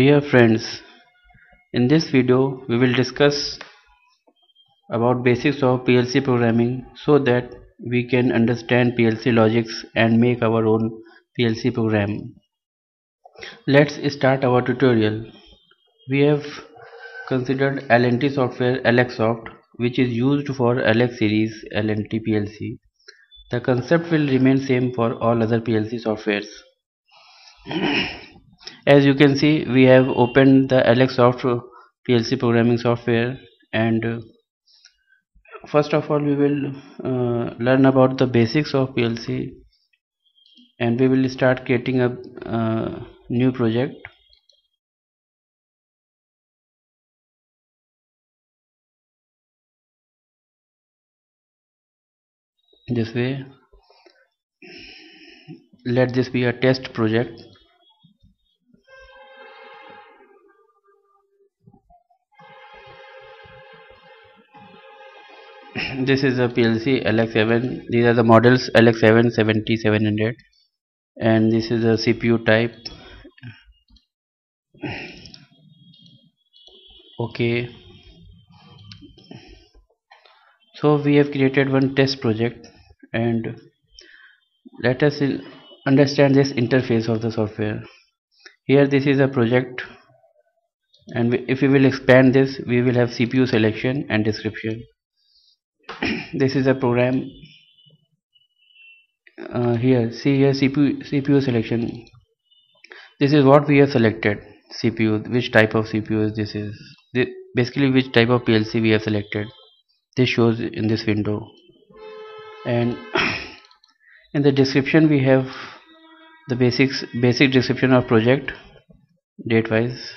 Dear friends, in this video we will discuss about basics of PLC programming so that we can understand PLC logics and make our own PLC program. Let's start our tutorial. We have considered L&T software LX soft, which is used for LX series L&T PLC. The concept will remain same for all other PLC softwares. As you can see, we have opened the LX soft PLC programming software, and first of all we will learn about the basics of PLC, and we will start creating a new project. This way, let this be a test project. This is a PLC LX7. These are the models LX7 70700, and this is a CPU type. Okay, so we have created one test project, and let us understand this interface of the software. Here this is a project, and if we will expand this, we will have CPU selection and description. This is a program. Here, see here, CPU selection. This is what we have selected. CPU, which type of CPU this is. Basically which type of PLC we have selected. This shows in this window, and in the description we have the basic description of project, date wise.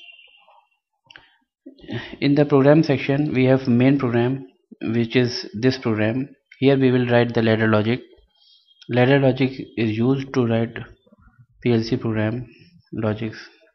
In the program section we have main program, which is this program. Here we will write the ladder logic. Ladder logic is used to write PLC program logics.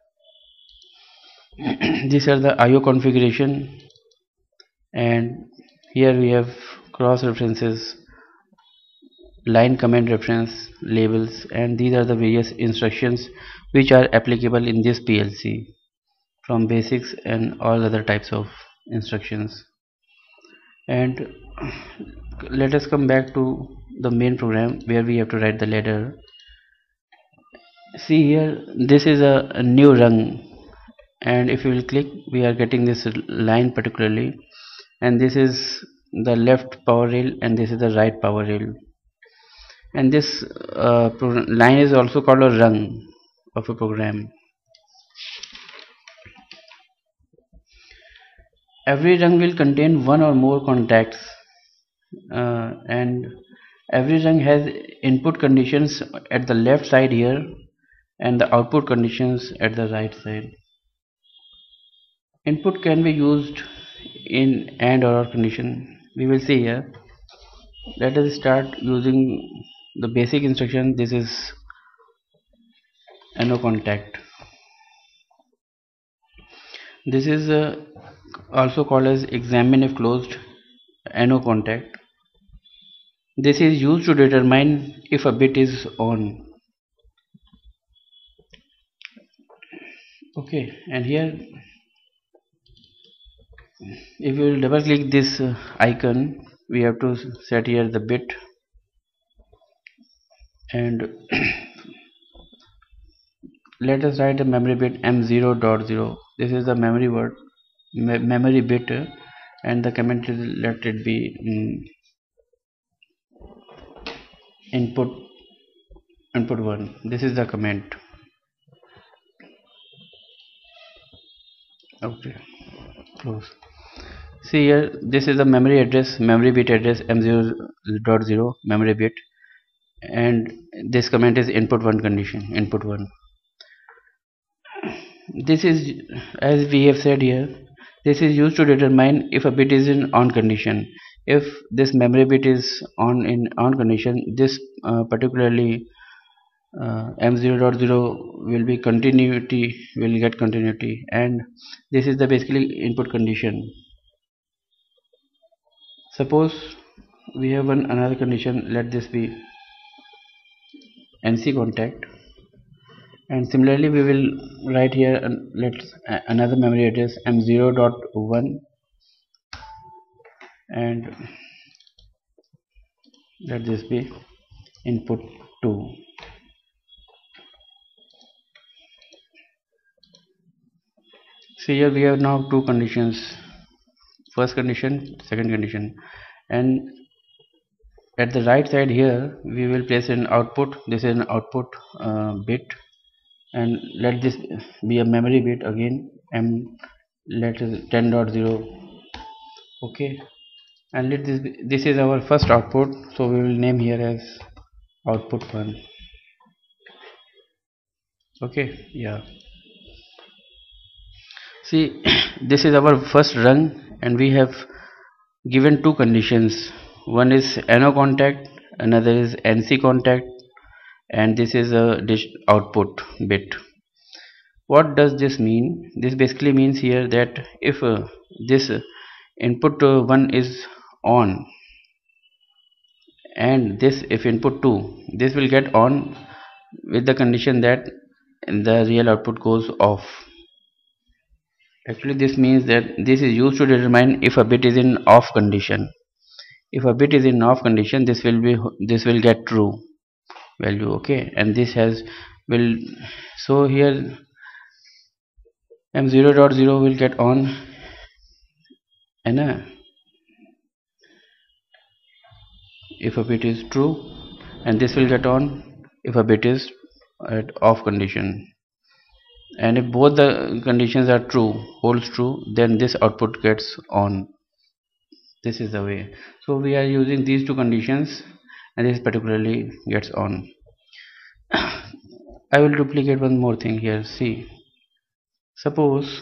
These are the IO configuration, and here we have cross references, line command reference, labels, and these are the various instructions which are applicable in this PLC, from basics and all other types of instructions. And let us come back to the main program where we have to write the ladder. See here, this is a new rung, and if you will click, we are getting this line particularly, and this is the left power rail and this is the right power rail, and this line is also called a rung of a program. Every rung will contain one or more contacts, and every rung has input conditions at the left side here and the output conditions at the right side. Input can be used in AND or condition. We will see here. Let us start using the basic instruction. This is NO contact. This is also called as examine if closed NO contact. This is used to determine if a bit is on. Okay, and here if you will double click this icon, we have to set here the bit, and let us write the memory bit M0.0. This is the memory word, memory bit, and the comment is let it be input 1. This is the comment. Okay, close. See here, this is the memory bit address M0.0 memory bit, and this comment is input 1 condition, input 1. This is, as we have said here, this is used to determine if a bit is in on condition. If this memory bit is on in on condition, this particularly M0.0 will be continuity, will get continuity, and this is the basically input condition. Suppose we have another condition. Let this be NC contact, And similarly we will write here let's another memory address m0.1, and let this be input 2. See, here we have now two conditions, first condition, second condition, and at the right side here we will place an output. This is an output bit, and let this be a memory bit again, and let us 10.0. okay, and let this is our first output, so we will name here as output 1. Okay, yeah. See, this is our first run, and we have given two conditions. One is NO contact, another is NC contact, and this is a dish output bit. What does this mean? This basically means here that if this input 1 is on, and this if input 2, this will get on with the condition that the real output goes off. Actually this means that this is used to determine if a bit is in off condition. If a bit is in off condition, this will get true value. Okay, and this has will, so here m0.0 will get on, and if a bit is true, and this will get on if a bit is at off condition, and if both the conditions are true, holds true, then this output gets on. This is the way. So we are using these two conditions, and this particularly gets on. I will duplicate one more thing here. See, suppose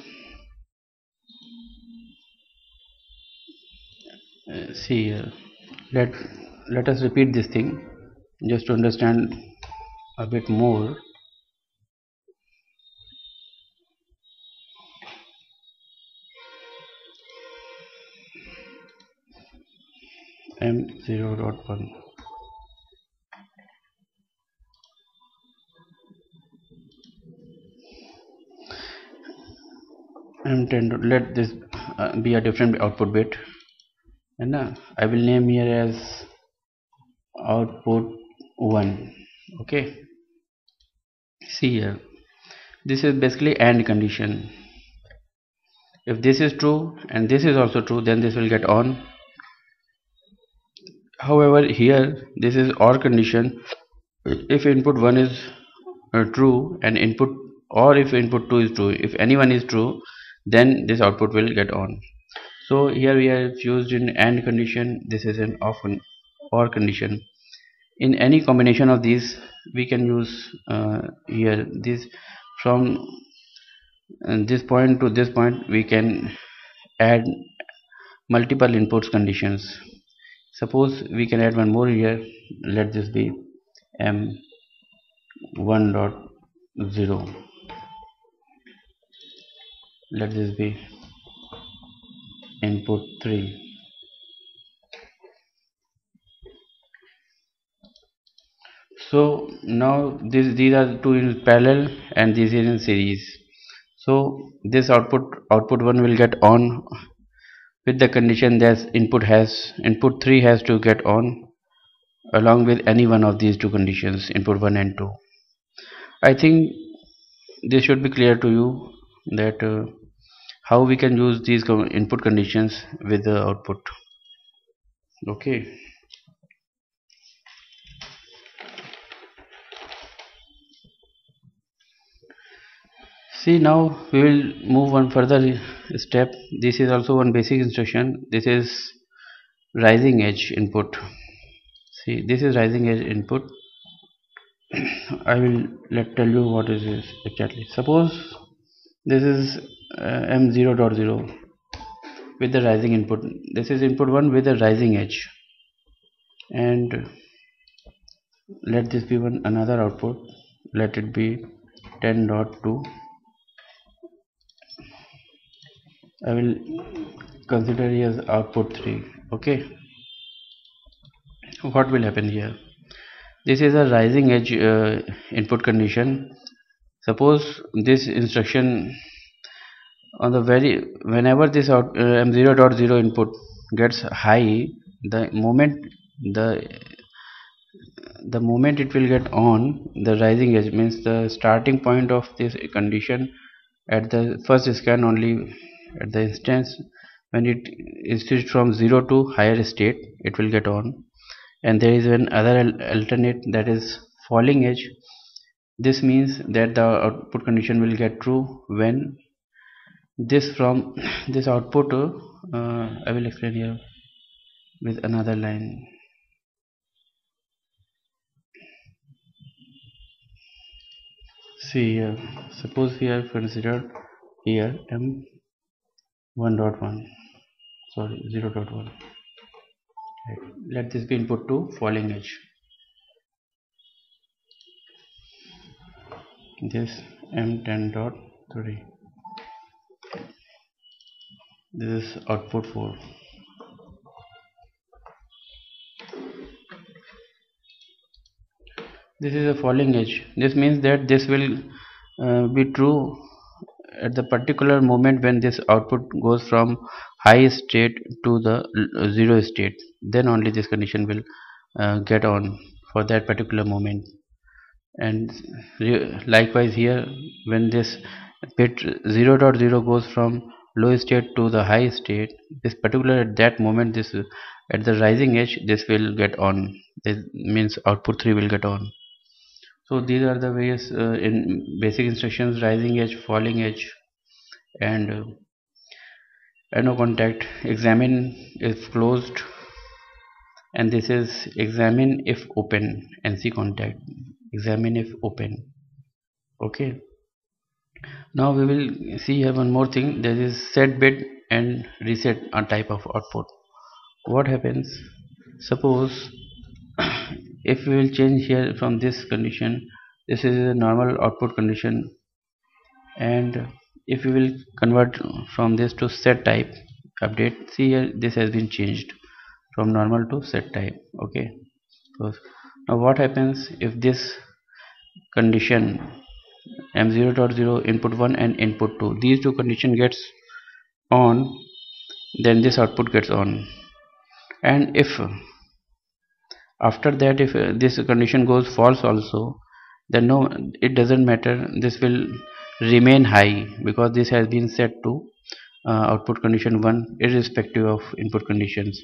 see let us repeat this thing just to understand a bit more. M0.1, M10. Let this be a different output bit, and I will name here as output 1. Okay, see here, this is basically AND condition. If this is true and this is also true, then this will get on. However, here this is OR condition. If input 1 is true and input, or if input 2 is true, if any one is true, then this output will get on. So here we have used in AND condition, this is an OR condition. In any combination of these we can use here this, from this point to this point we can add multiple inputs conditions. Suppose we can add one more here. Let this be M1.0. let this be input 3. So now these are two in parallel and these is in series. So this output 1 will get on with the condition that input 3 has to get on along with any one of these two conditions, input 1 and 2. I think this should be clear to you that how we can use these input conditions with the output. Okay, see, now we will move one further step. This is also one basic instruction. This is rising edge input. See, this is rising edge input. I will tell you what is this exactly. Suppose this is M0.0 with the rising input. This is input 1 with a rising edge, and let this be another output. Let it be 10.2. I will consider it as output 3. Okay, what will happen here? This is a rising edge input condition. Suppose this instruction on the whenever this M0.0 input gets high, the moment the the moment it will get on, the rising edge means the starting point of this condition at the first scan only, at the instance when it is switched from 0 to higher state, it will get on. And there is an other alternate, that is falling edge. This means that the output condition will get true when this from this output I will explain here with another line. See here, suppose we have considered here m1.1, sorry 0.1, right. Let this be input to falling edge. This m10.3, this is output 4. This is a falling edge. This means that this will be true at the particular moment when this output goes from high state to the 0 state. Then only this condition will get on for that particular moment. And likewise here, when this bit 0.0 goes from low state to the high state, this particular at that moment, this at the rising edge, this will get on. This means output 3 will get on. So these are the various in basic instructions: rising edge, falling edge, and no contact. Examine if closed, and this is examine if open. NC contact. Examine if open. Okay. Now we will see here one more thing. There is set bit and reset a type of output. What happens? Suppose if we will change here from this condition, this is a normal output condition, and if we will convert from this to set type update, see here this has been changed from normal to set type. Okay, so now what happens if this condition m0.0 input 1 and input 2, these two condition gets on, then this output gets on. And if after that, if this condition goes false also, then no, it doesn't matter, this will remain high because this has been set to output condition 1 irrespective of input conditions.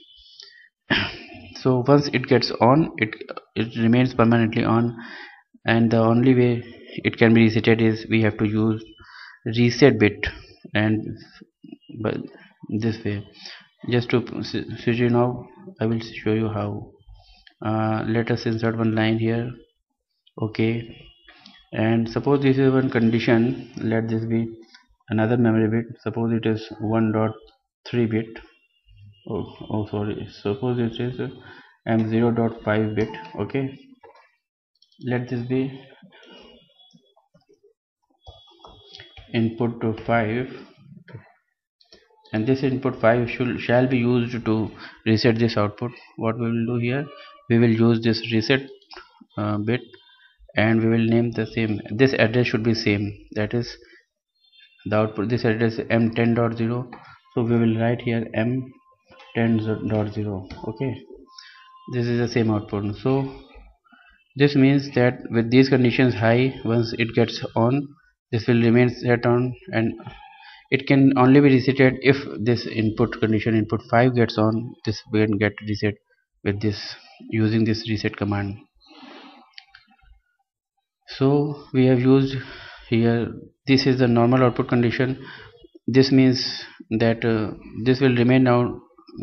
So once it gets on, it remains permanently on, and the only way it can be resetted is we have to use reset bit. And but this way, just to switch it now, I will show you how. Let us insert one line here. Okay, and suppose this is one condition, let this be another memory bit, suppose it is 1.3 bit. Oh sorry, suppose it is m0.5 bit. Okay, let this be input to 5, and this input 5 shall be used to reset this output. What we will do here, we will use this reset bit, and we will name the same, this address should be same, that is the output, this address m10.0, so we will write here m10.0. okay, this is the same output. So this means that with these conditions high, once it gets on, this will remain set on, and it can only be resetted if this input condition input 5 gets on. This will get reset with this, using this reset command. So we have used here, this is the normal output condition. This means that this will remain on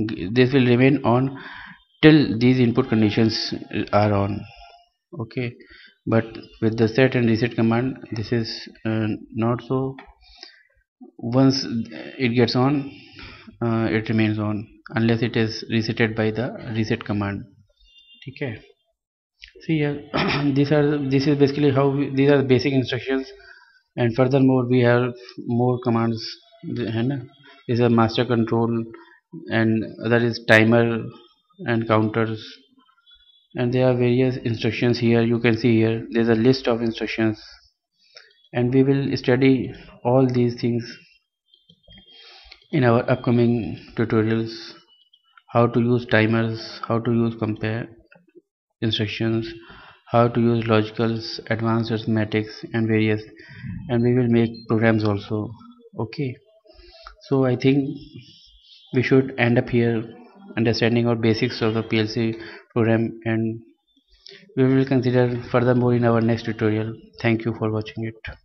till these input conditions are on. Okay, but with the set and reset command, this is not so. Once it gets on, it remains on unless it is resetted by the reset command. Okay, see here this is basically how these are the basic instructions, and furthermore we have more commands. Is a master control, and other is timer and counters, and there are various instructions here. You can see here there's a list of instructions, and we will study all these things in our upcoming tutorials: how to use timers, how to use compare instructions, how to use logicals, advanced arithmetics, and various, and we will make programs also. Okay, so I think we should end up here understanding our basics of the PLC program, and we will consider furthermore in our next tutorial. Thank you for watching it.